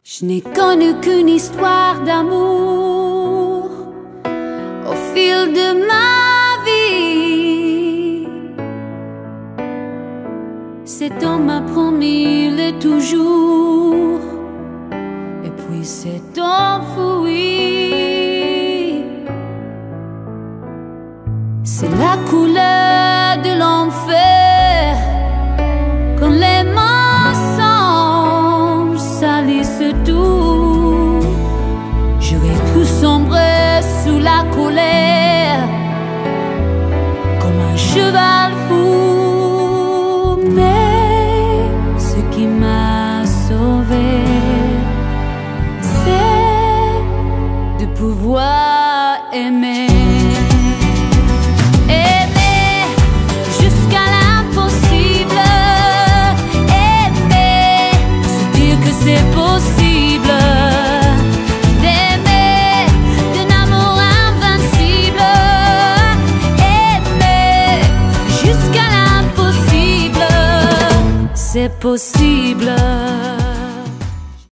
Je n'ai connu qu'une histoire d'amour au fil de ma vie. Cet homme m'a promis le toujours, et puis s'est enfui. C'est la couleur de l'enfer quand les mensonges salissent tout. J'aurais pu sombrer sous la colère comme un cheval fou, mais ce qui m'a sauvé, c'est de pouvoir aimer. C'est possible d'aimer d'un amour invincible, aimer jusqu'à l'impossible, c'est possible.